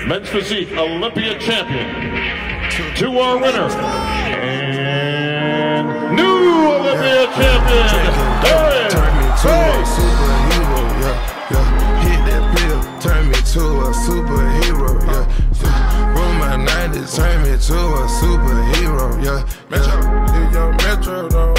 Men's Physique Olympia champion, to our winner, and new Olympia champion, Darren Grace. Hit that pill, turn me to a superhero, Roll my 90s, turn me to a superhero, Metro, if your Metro don't